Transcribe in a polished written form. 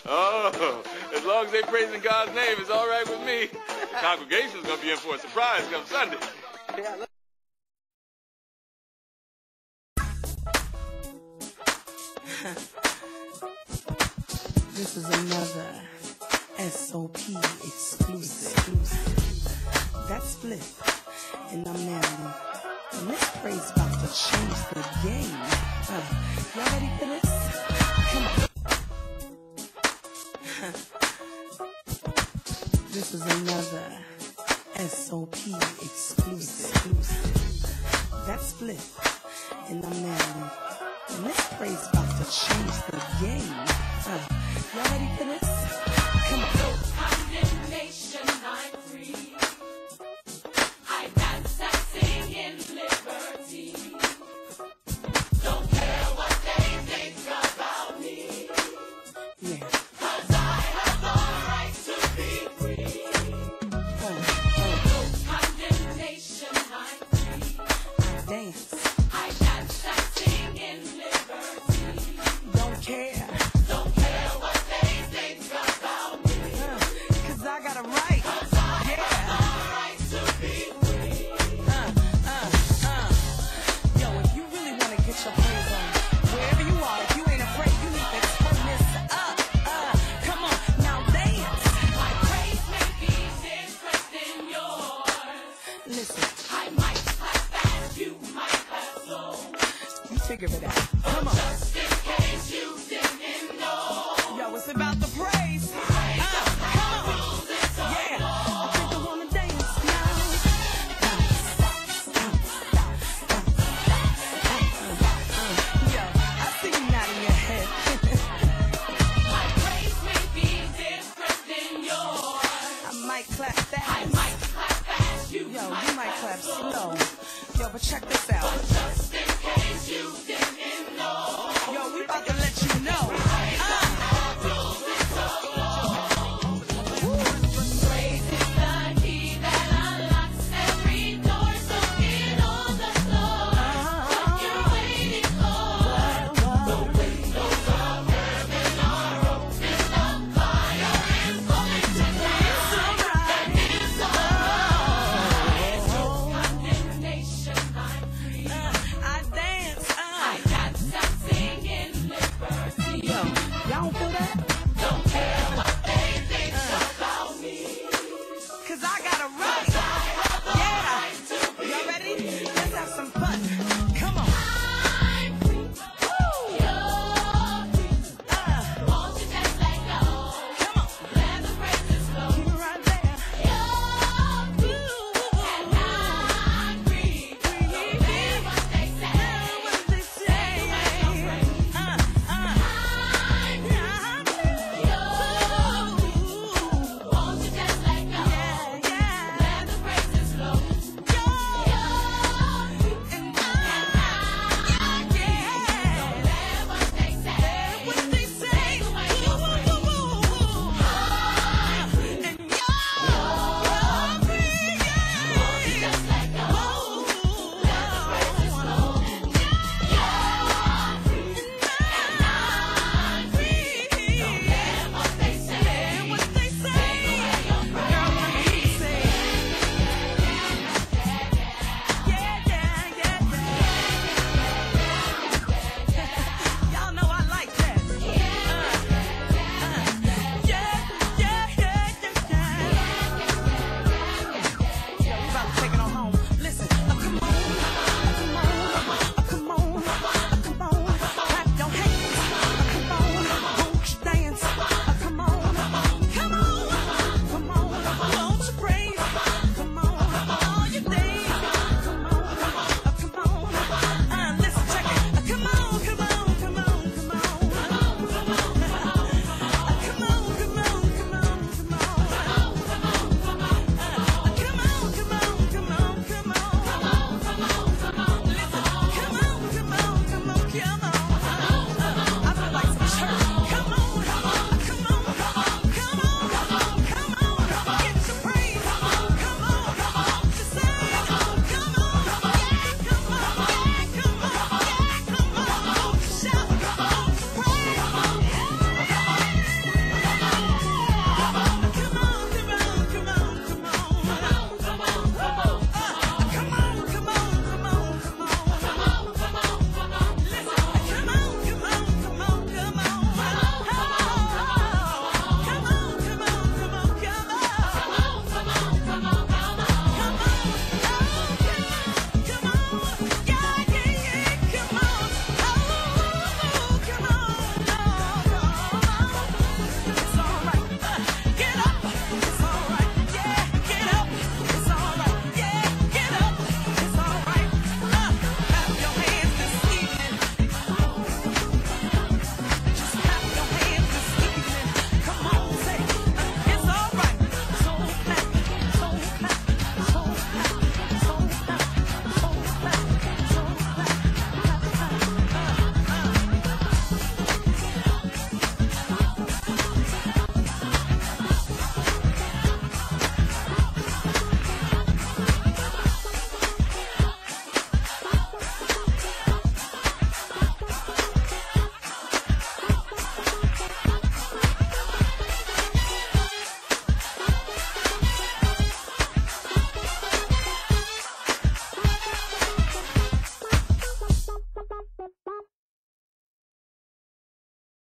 Oh, as long as they praising God's name, it's all right with me. The congregation's gonna be in for a surprise come Sunday. This is another SOP exclusive. That's Split, and I'm Natalie. And this phrase about to change the game. Y'all ready for this? Come on. This is another SOP exclusive. That's Split, and I'm Natalie. And this phrase about to change the game. Y'all ready for this? Come on. No condemnation, I'm free. I dance and sing in liberty. Don't care what they think about me. Yeah. 'Cause I have the right to be free. No condemnation, I'm free. Dance. I dance and sing in liberty. Don't care. Don't care what they think about me. 'Cause I got a right. Yeah. Right to be free. Yo, if you really want to get your praise on, wherever you are, if you ain't afraid, you need to turn this up. Come on, now dance. My praise may be different than yours. Listen, I might clap fast, you might clap slow. you figure it out. Come on. Just in case you didn't know. Yo, it's about the